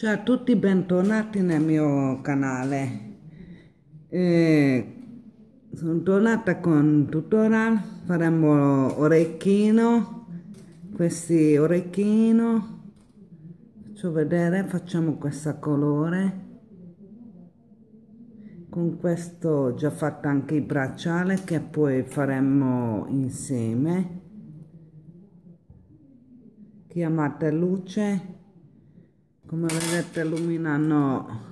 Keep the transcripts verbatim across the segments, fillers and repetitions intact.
Ciao a tutti, bentornati nel mio canale. Eh, sono tornata con un tutorial, faremo orecchino, questi orecchino, faccio vedere, facciamo questo colore, con questo ho già fatto anche il bracciale che poi faremo insieme. Chiamate luce, come vedete illuminano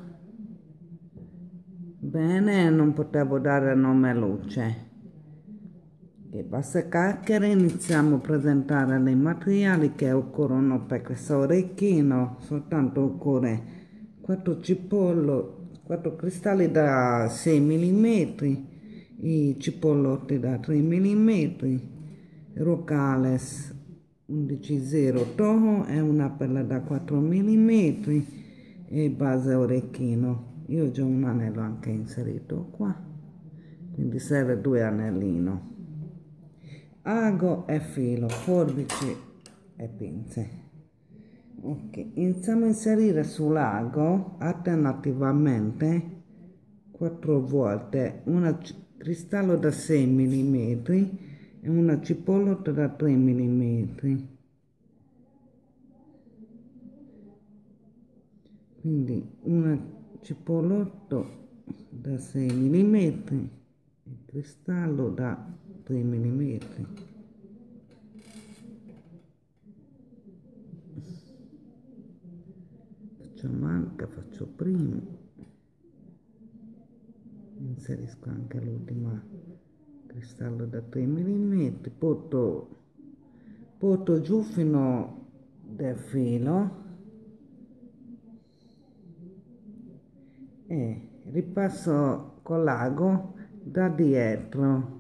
bene, non potevo dare nome luce. E basta chiacchiere, iniziamo a presentare i materiali che occorrono per questo orecchino. Soltanto occorre quattro cipollo, quattro cristalli da sei millimetri, i cipollotti da tre millimetri, Rocales undici zero Toho e una perla da quattro millimetri e base orecchino. Io ho già un anello anche inserito qua, quindi serve due anellino, ago e filo, forbici e pinze. Ok, iniziamo a inserire sull'ago alternativamente quattro volte un cristallo da sei millimetri e una cipollotto da tre millimetri. Quindi un cipollotto da sei millimetri e cristallo da tre millimetri. Facciamo anche, faccio prima, inserisco anche l'ultima cristallo da tre millimetri, porto, porto giù fino del filo e ripasso con l'ago da dietro.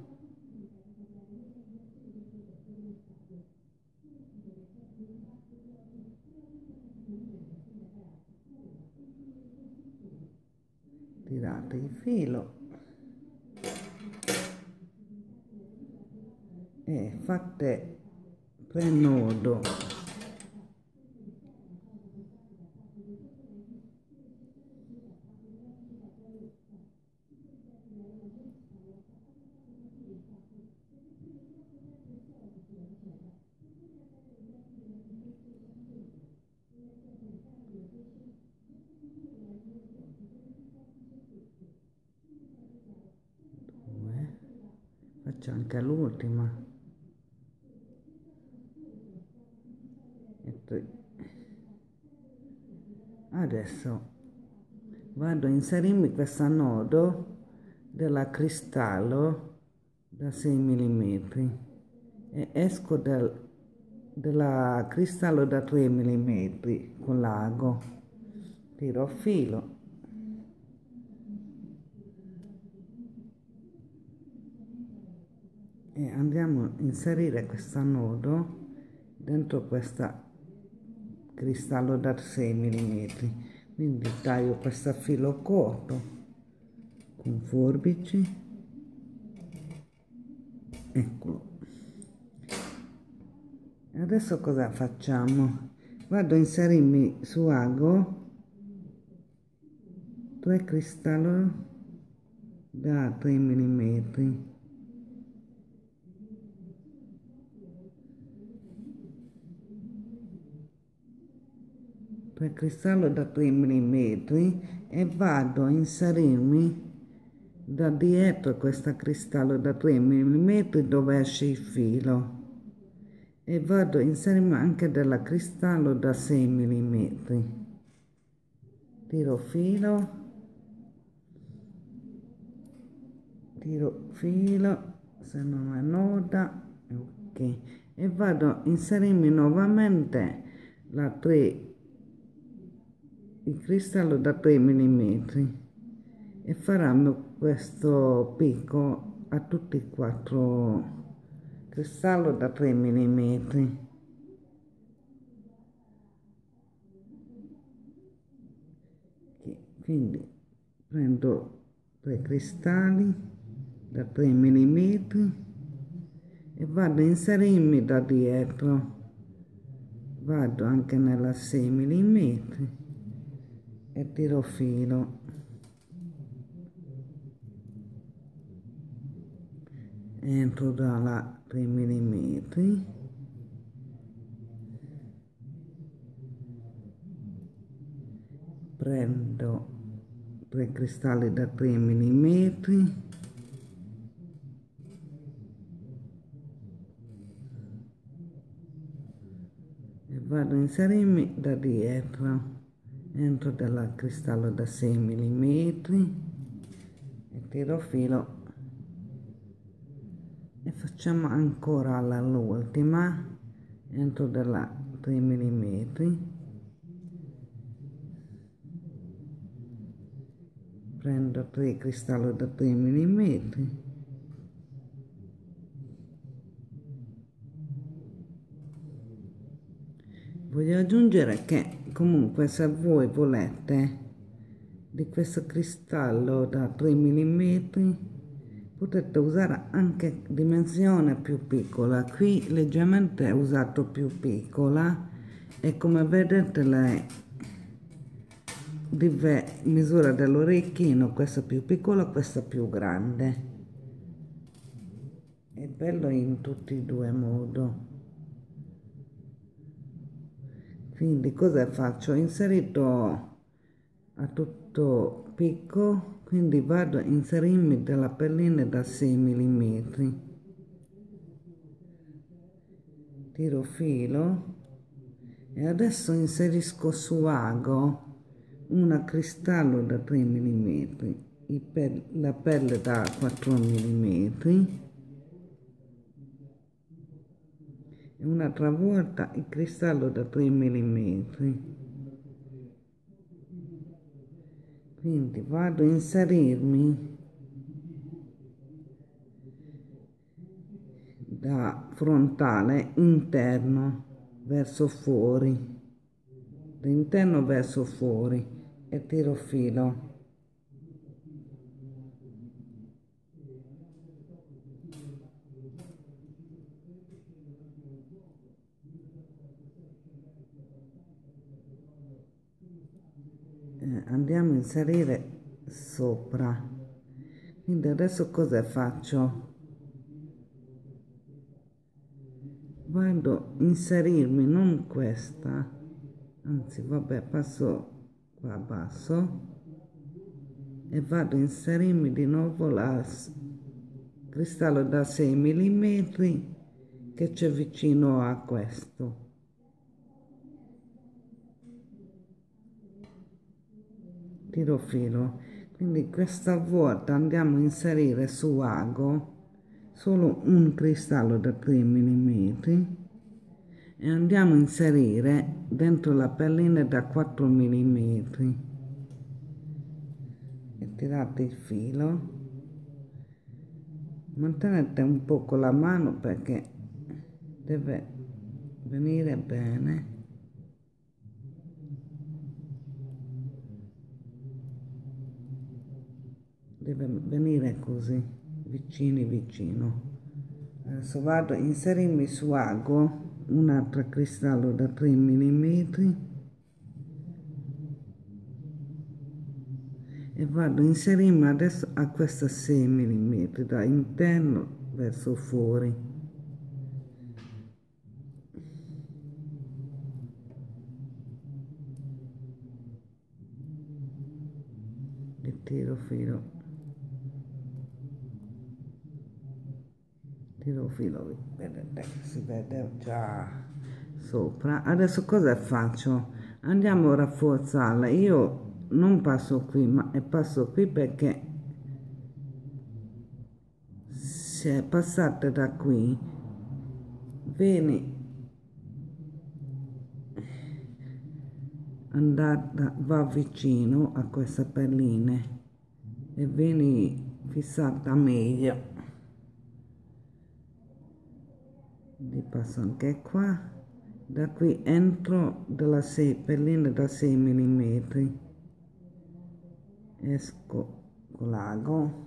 Tirate il filo e fate prenodo. Faccio anche l'ultima e poi adesso vado a inserirmi questo nodo della cristallo da sei millimetri e esco del, della cristallo da tre millimetri con l'ago, tiro filo e andiamo a inserire questo nodo dentro questa cristallo da sei millimetri. Quindi taglio questo filo corto con forbici, eccolo. Adesso cosa facciamo? Vado a inserirmi su ago tre cristalli da tre millimetri. Per cristallo da tre millimetri e vado a inserirmi da dietro questo cristallo da tre millimetri dove esce il filo e vado a inserirmi anche della cristallo da sei millimetri. Tiro filo, tiro filo, se non è noda, ok, e vado a inserirmi nuovamente la tre il cristallo da tre millimetri e faranno questo picco a tutti e quattro cristallo da tre millimetri. Quindi prendo tre cristalli da tre millimetri e vado a inserirmi da dietro, vado anche nella sei millimetri e tiro filo, entro dalla tre millimetri, prendo tre cristalli da tre millimetri, e vado a inserirmi da dietro, entro dal cristallo da sei millimetri e tiro filo e facciamo ancora l'ultima, entro dalla tre millimetri, prendo tre cristalli da tre millimetri, voglio aggiungere che comunque se voi volete di questo cristallo da tre millimetri potete usare anche dimensione più piccola. Qui leggermente ho usato più piccola e come vedete le misura dell'orecchino, questa più piccola, questa più grande. È bello in tutti e due modi. Quindi cosa faccio? Ho inserito a tutto picco, quindi vado a inserirmi della pellina da sei millimetri, tiro filo e adesso inserisco su ago una cristallo da tre millimetri, la pelle da quattro millimetri e un'altra volta il cristallo da tre millimetri. Quindi vado a inserirmi da frontale interno verso fuori, da interno verso fuori e tiro filo. Andiamo a inserire sopra. Quindi adesso cosa faccio? Vado a inserirmi non questa, anzi vabbè, passo qua basso e vado a inserirmi di nuovo la cristallo da sei millimetri che c'è vicino a questo. Tiro filo, quindi questa volta andiamo a inserire su ago solo un cristallo da tre millimetri e andiamo a inserire dentro la pellina da quattro millimetri e tirate il filo, mantenete un po' con la mano perché deve venire bene. Deve venire così, vicini vicino. Adesso vado a inserirmi su ago un altro cristallo da tre millimetri e vado a inserirmi adesso a questa sei millimetri da interno verso fuori. E tiro filo. Tiro filo, vedete, si vede già sopra. Adesso cosa faccio? Andiamo a rafforzarla. Io non passo qui, ma passo qui perché se passate da qui vieni andata, va vicino a questa pellina e vieni fissata meglio. Li passo anche qua, da qui entro della sei, pellina da sei millimetri, esco con l'ago,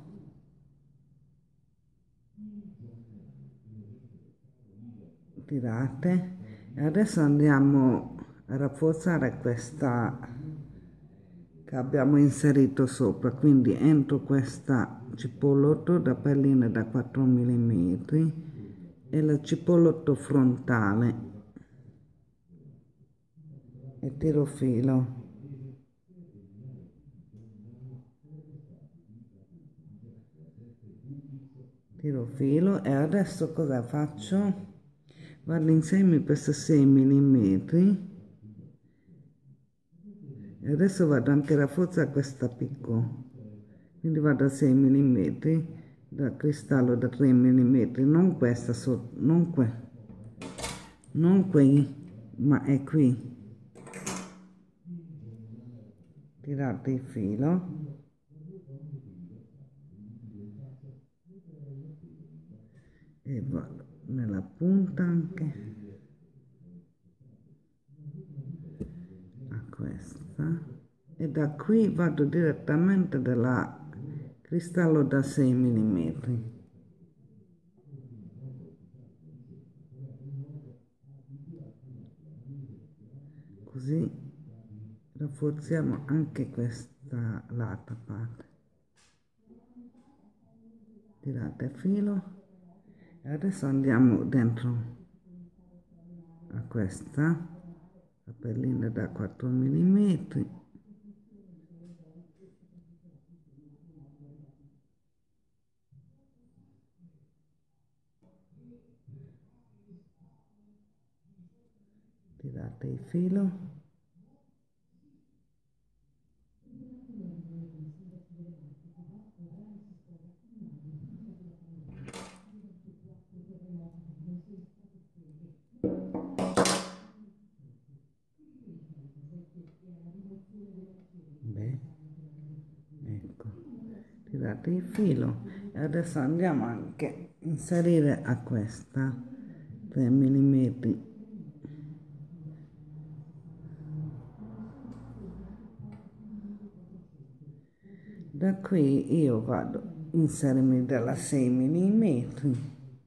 tirate e adesso andiamo a rafforzare questa che abbiamo inserito sopra, quindi entro questa cipollotto da perline da quattro millimetri e la cipollotto frontale e tiro filo. Tiro filo e adesso cosa faccio? Vado insieme questi sei millimetri e adesso vado anche a rafforzare questa picco, quindi vado a sei millimetri da cristallo da tre millimetri, non questa sotto, non qui, non qui, ma è qui. Tirate il filo e vado nella punta anche a questa e da qui vado direttamente dalla cristallo da sei millimetri, così rafforziamo anche questa l'altra parte. Tirate filo e adesso andiamo dentro a questa la perlina da quattro millimetri tirate il filo beh, ecco, tirate il filo e adesso andiamo anche a inserire a questa tre millimetri. Da qui io vado a inserirmi dalla sei millimetri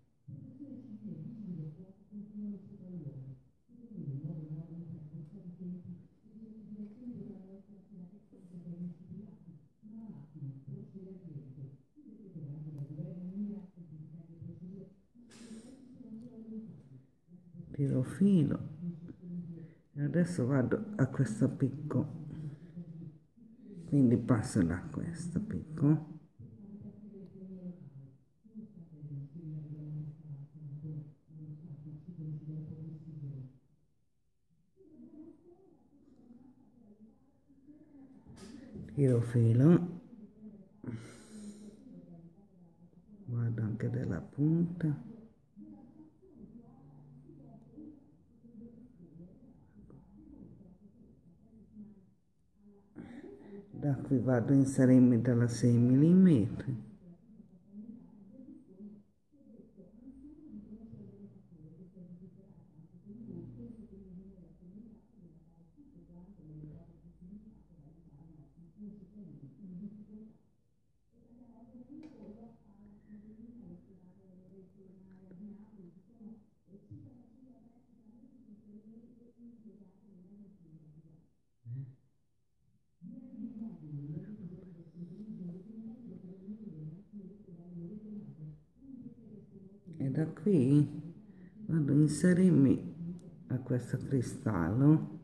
tiro filo e adesso vado a questo picco, quindi passo da questo picco tiro filo, vado anche della punta da qui vado a inserirmi dalla sei millimetri e da qui vado a inserirmi a questo cristallo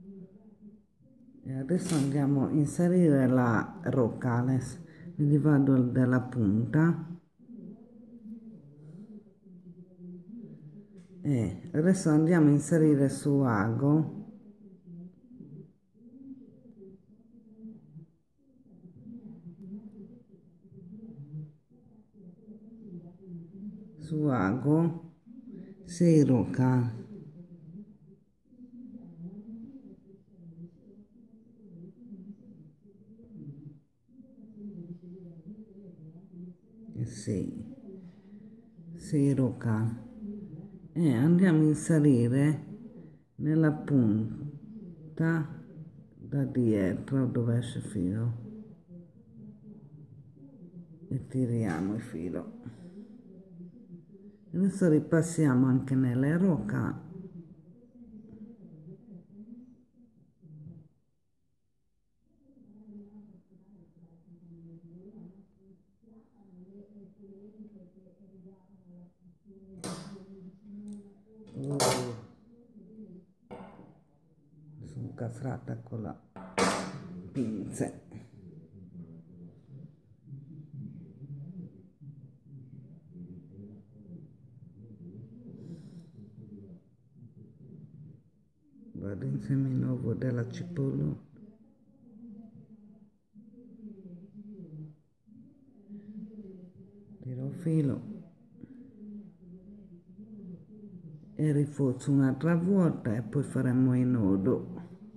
e adesso andiamo a inserire la rocales, quindi vado dalla punta e adesso andiamo a inserire su ago su ago sei roca e sei sei roca e andiamo a inserire nella punta da dietro dove esce il filo e tiriamo il filo. Adesso ripassiamo anche nelle rocca incastrata con la pinza. Vado insieme di nuovo della cipolla, tiro filo e rinforzo un'altra volta e poi faremo il nodo.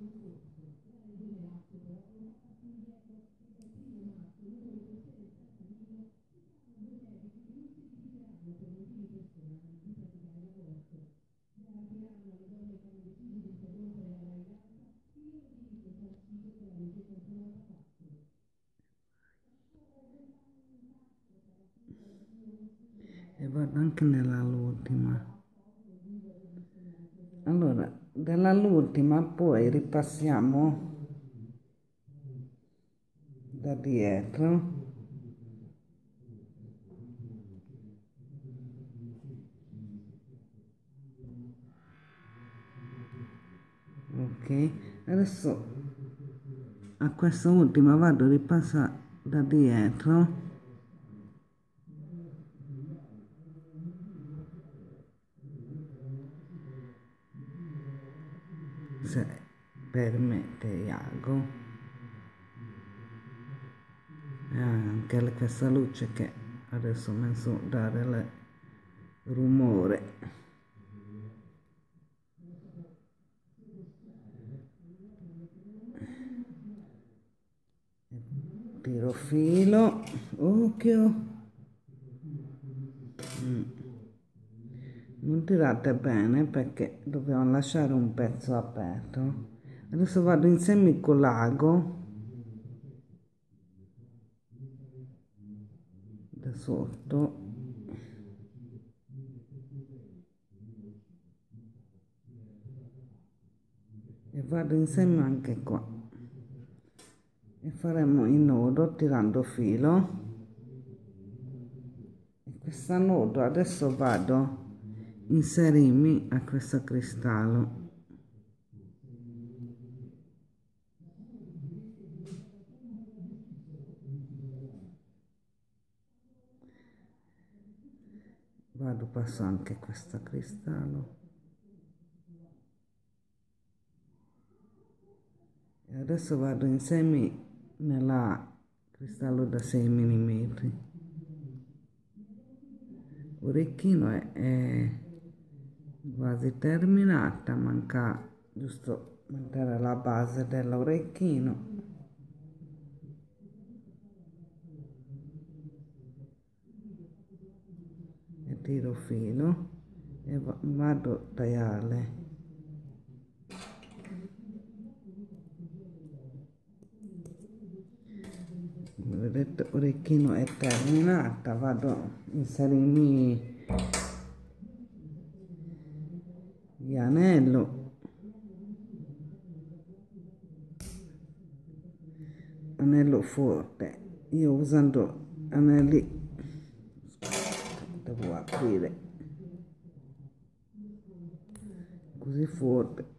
E vado anche nell'ultima. Allora, dall'ultima poi ripassiamo da dietro. Ok, adesso a questa ultima vado a ripassare da dietro. Se permette Iago, e anche questa luce che adesso ho messo a dare il rumore. Tiro filo, occhio, mm. Non tirate bene perché dobbiamo lasciare un pezzo aperto. Adesso vado insieme con l'ago da sotto e vado insieme anche qua e faremo il nodo tirando filo. E questo nodo adesso vado inserirmi a questo cristallo. Vado, passo anche questo cristallo e adesso vado insieme nella cristallo da sei millimetri. Orecchino è, è quasi terminata, manca giusto mettere la base dell'orecchino. E tiro filo e vado a tagliare. Vedete, orecchino è terminata, vado a inserirmi gli anello, anello forte. Io usando anelli, devo aprire così forte.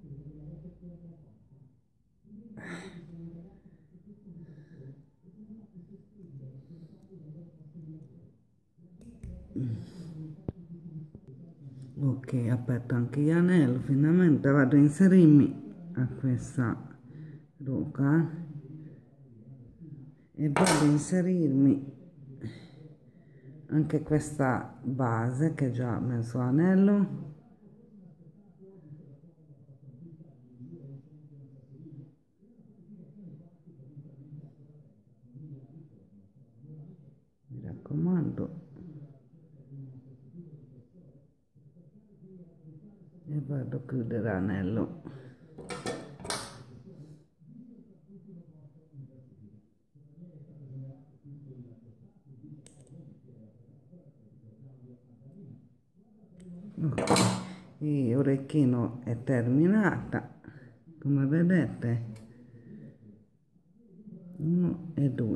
Ok, aperto anche gli anelli, finalmente vado a inserirmi a questa ruota e vado a inserirmi anche questa base che già ho messo anello. Mi raccomando. E vado a chiudere l'anello. Okay. Il orecchino è terminata, come vedete, uno e due.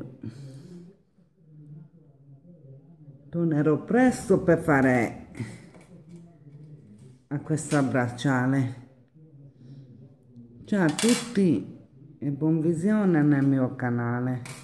Tornerò presto per fare a questa bracciale. Ciao a tutti e buon visione nel mio canale.